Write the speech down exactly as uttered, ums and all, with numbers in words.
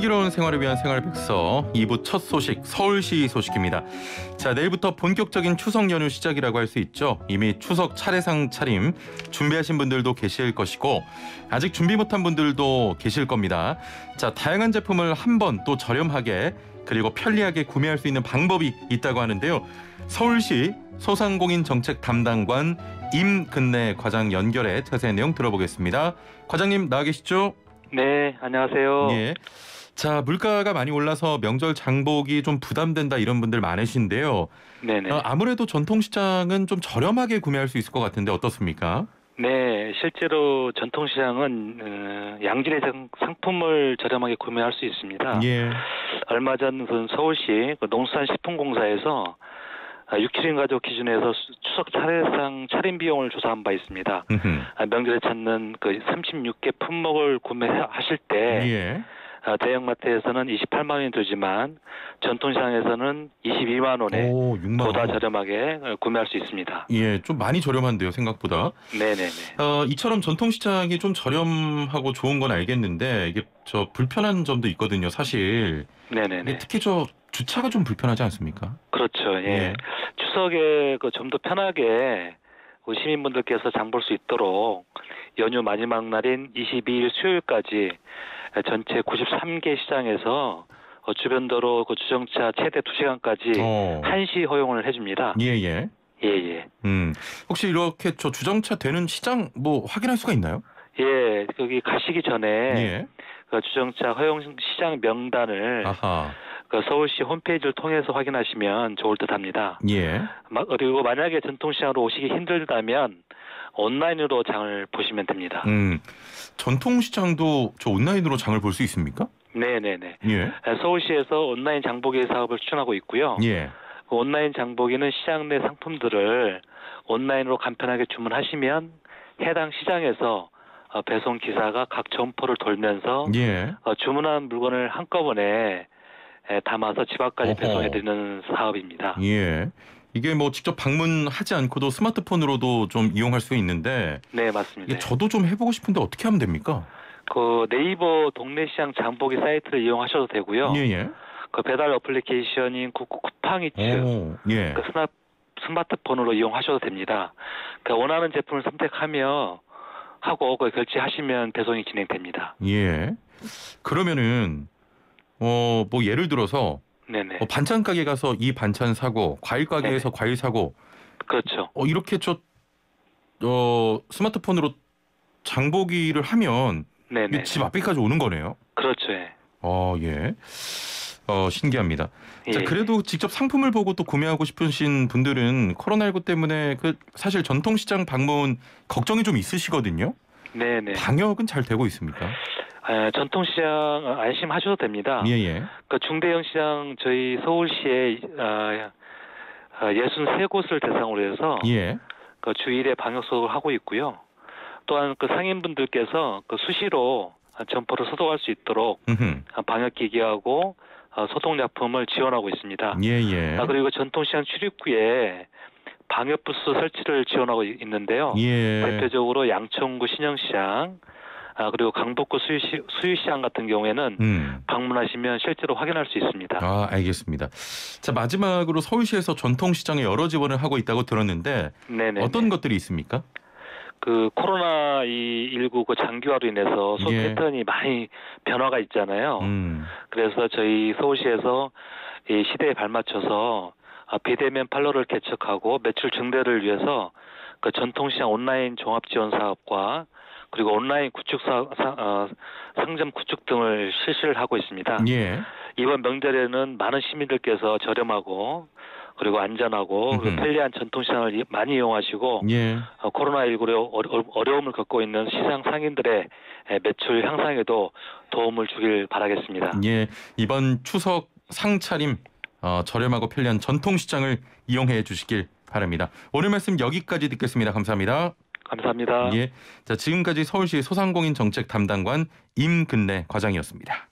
풍요로운 생활을 위한 생활백서 이 부 첫 소식 서울시 소식입니다. 자, 내일부터 본격적인 추석 연휴 시작이라고 할 수 있죠. 이미 추석 차례상 차림 준비하신 분들도 계실 것이고 아직 준비 못한 분들도 계실 겁니다. 자, 다양한 제품을 한 번 또 저렴하게 그리고 편리하게 구매할 수 있는 방법이 있다고 하는데요. 서울시 소상공인 정책 담당관 임근래 과장 연결해 자세한 내용 들어보겠습니다. 과장님 나와 계시죠? 네, 안녕하세요. 예. 자, 물가가 많이 올라서 명절 장보기 좀 부담된다 이런 분들 많으신데요. 네네. 어, 아무래도 전통시장은 좀 저렴하게 구매할 수 있을 것 같은데 어떻습니까? 네, 실제로 전통시장은 어, 양질의 상- 상품을 저렴하게 구매할 수 있습니다. 예. 얼마 전 그 서울시 그 농수산식품공사에서 육, 칠 인 가족 기준에서 수- 추석 차례상 차림 비용을 조사한 바 있습니다. 음흠. 아, 명절에 찾는 그 삼십육 개 품목을 구매하실 때 예. 아, 대형마트에서는 이십팔만 원이 들지만 전통시장에서는 이십이만 원에 오, 육만 원. 보다 저렴하게 어, 구매할 수 있습니다. 예, 좀 많이 저렴한데요, 생각보다. 네네네. 어, 이처럼 전통시장이 좀 저렴하고 좋은 건 알겠는데 이게 저 불편한 점도 있거든요, 사실. 네네네. 이게 특히 저 주차가 좀 불편하지 않습니까? 그렇죠. 예. 예. 추석에 그 좀 더 편하게 그 시민분들께서 장 볼 수 있도록 연휴 마지막 날인 이십이 일 수요일까지 전체 구십삼 개 시장에서 어, 주변도로 그 주정차 최대 두 시간까지 어. 한시 허용을 해줍니다. 예, 예. 예, 예. 음. 혹시 이렇게 저 주정차 되는 시장 뭐 확인할 수가 있나요? 예, 거기 가시기 전에 예. 그 주정차 허용 시장 명단을 아하. 그 서울시 홈페이지를 통해서 확인하시면 좋을 듯합니다. 예. 마- 그리고 만약에 전통시장으로 오시기 힘들다면 온라인으로 장을 보시면 됩니다. 음. 전통시장도 저 온라인으로 장을 볼 수 있습니까? 네네네. 예. 서울시에서 온라인 장보기 사업을 추진하고 있고요. 예. 그 온라인 장보기는 시장 내 상품들을 온라인으로 간편하게 주문하시면 해당 시장에서 어, 배송 기사가 각 점포를 돌면서 예. 어, 주문한 물건을 한꺼번에 에, 담아서 집 앞까지 어허. 배송해드리는 사업입니다. 예. 이게 뭐 직접 방문하지 않고도 스마트폰으로도 좀 이용할 수 있는데 네, 맞습니다. 이게 저도 좀 해보고 싶은데 어떻게 하면 됩니까? 그 네이버 동네시장 장보기 사이트를 이용하셔도 되고요. 예예. 그 배달 어플리케이션인 구- 구- 쿠팡이츠 오, 예. 그 스마, 스마트폰으로 이용하셔도 됩니다. 그 원하는 제품을 선택하며 하고 그 결제하시면 배송이 진행됩니다. 예. 그러면은 어 뭐 예를 들어서 네네. 어, 반찬 가게 가서 이 반찬 사고 과일 가게에서 과일 사고 그렇죠. 어 이렇게 저 어 스마트폰으로 장보기를 하면 네네. 이게 집 앞에까지 오는 거네요. 그렇죠. 예. 어, 예. 어, 신기합니다. 자, 예. 그래도 직접 상품을 보고 또 구매하고 싶으신 분들은 코로나십구 때문에 그 사실 전통시장 방문 걱정이 좀 있으시거든요. 네네. 방역은 잘 되고 있습니까? 에, 전통시장 안심하셔도 됩니다. 예, 예. 그 중대형 시장 저희 서울시에 어, 어, 예순세 곳을 대상으로 해서 예. 그 주일에 방역 수업을 하고 있고요. 또한 그 상인분들께서 그 수시로 점포를 소독할 수 있도록 음흠. 방역 기기하고 어, 소독약품을 지원하고 있습니다. 예, 예. 아, 그리고 전통시장 출입구에 방역 부스 설치를 지원하고 이- 있는데요. 예. 대표적으로 양천구 신영시장, 아, 그리고 강북구 수유시, 수유시장 같은 경우에는 음. 방문하시면 실제로 확인할 수 있습니다. 아, 알겠습니다. 자, 마지막으로 서울시에서 전통시장에 여러 지원을 하고 있다고 들었는데 네네. 어떤 것들이 있습니까? 그 코로나 십구 그 장기화로 인해서 소비 예. 패턴이 많이 변화가 있잖아요. 음. 그래서 저희 서울시에서 이 시대에 발맞춰서 아, 비대면 판로를 개척하고 매출 증대를 위해서 그 전통시장 온라인 종합 지원 사업과 그리고 온라인 구축 사, 사- 어, 상점 구축 등을 실시를 하고 있습니다. 예. 이번 명절에는 많은 시민들께서 저렴하고 그리고 안전하고 그리고 음흠. 편리한 전통시장을 이- 많이 이용하시고 예. 어, 코로나십구로 어려, 어려움을 겪고 있는 시장 상인들의 에, 매출 향상에도 도움을 주길 바라겠습니다. 예. 이번 추석 상차림 어, 저렴하고 편리한 전통시장을 이용해 주시길 바랍니다. 오늘 말씀 여기까지 듣겠습니다. 감사합니다. 감사합니다. 예. 자, 지금까지 서울시 소상공인 정책 담당관 임근래 과장이었습니다.